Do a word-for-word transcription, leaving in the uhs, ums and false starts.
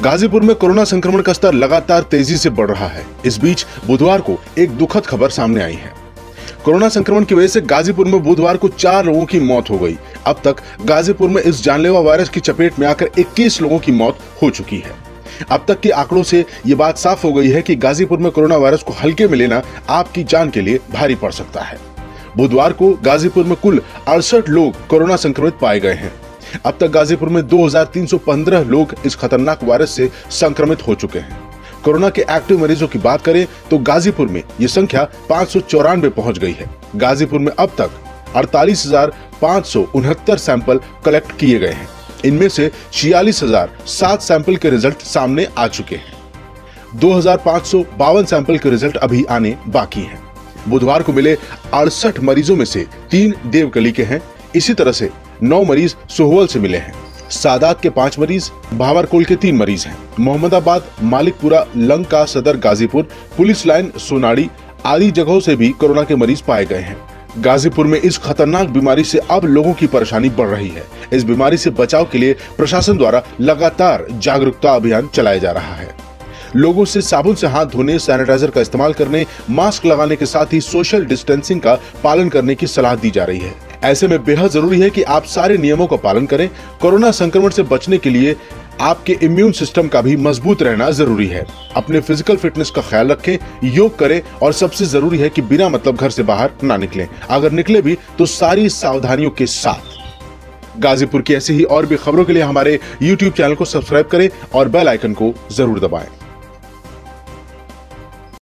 गाजीपुर में कोरोना संक्रमण का स्तर लगातार तेजी से बढ़ रहा है। इस बीच बुधवार को एक दुखद खबर सामने आई है। कोरोना संक्रमण की वजह से गाजीपुर में बुधवार को चार लोगों की मौत हो गई। अब तक गाजीपुर में इस जानलेवा वायरस की चपेट में आकर इक्कीस लोगों की मौत हो चुकी है। अब तक के आंकड़ों से ये बात साफ हो गई है कि गाजीपुर में कोरोना वायरस को हल्के में लेना आपकी जान के लिए भारी पड़ सकता है। बुधवार को गाजीपुर में कुल अड़सठ लोग कोरोना संक्रमित पाए गए हैं। अब तक गाजीपुर में दो हजार तीन सौ पंद्रह लोग इस खतरनाक वायरस से संक्रमित हो चुके हैं। कोरोना के एक्टिव मरीजों की बात करें तो गाजीपुर में ये संख्या पाँच सौ चौरानवे पहुंच गई है। गाजीपुर में अब तक अड़तालीस हजार पाँच सौ उनहत्तर सैंपल कलेक्ट किए गए हैं। इनमें से छियालीस हजार सात सैंपल के रिजल्ट सामने आ चुके हैं। दो हजार पाँच सौ बावन सैंपल के रिजल्ट अभी आने बाकी हैं। बुधवार को मिले अड़सठ मरीजों में से तीन देवकली के हैं। इसी तरह से नौ मरीज सोहवल से मिले हैं। सादात के पांच मरीज, भावरकोल के तीन मरीज हैं। मोहम्मदाबाद, मालिकपुरा, लंका सदर, गाजीपुर, पुलिस लाइन, सोनाड़ी आदि जगहों से भी कोरोना के मरीज पाए गए हैं। गाजीपुर में इस खतरनाक बीमारी से अब लोगों की परेशानी बढ़ रही है। इस बीमारी से बचाव के लिए प्रशासन द्वारा लगातार जागरूकता अभियान चलाया जा रहा है। लोगों से साबुन से हाथ धोने, सैनिटाइजर का इस्तेमाल करने, मास्क लगाने के साथ ही सोशल डिस्टेंसिंग का पालन करने की सलाह दी जा रही है। ऐसे में बेहद जरूरी है कि आप सारे नियमों का पालन करें। कोरोना संक्रमण से बचने के लिए आपके इम्यून सिस्टम का भी मजबूत रहना जरूरी है। अपने फिजिकल फिटनेस का ख्याल रखें, योग करें और सबसे जरूरी है कि बिना मतलब घर से बाहर ना निकलें। अगर निकले भी तो सारी सावधानियों के साथ। गाजीपुर की ऐसी ही और भी खबरों के लिए हमारे यूट्यूब चैनल को सब्सक्राइब करें और बेल आइकन को जरूर दबाएं।